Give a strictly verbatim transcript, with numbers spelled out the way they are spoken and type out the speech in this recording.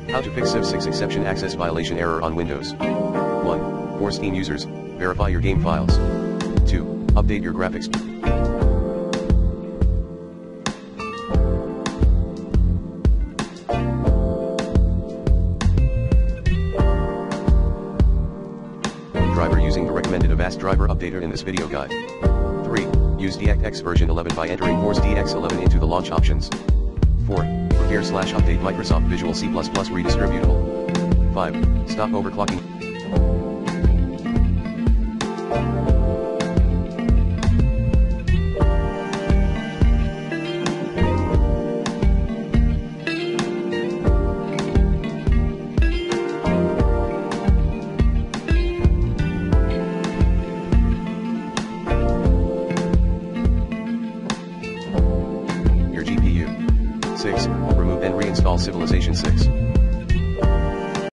How to fix Civ six exception access violation error on Windows. one. For Steam users, verify your game files. two. Update your graphics. Driver using the recommended Avast driver updater in this video guide. three. Use DirectX version eleven by entering Force D X eleven into the launch options. four. Prepare slash update Microsoft Visual C plus plus redistributable. five. Stop overclocking. six. Remove and reinstall Civilization six.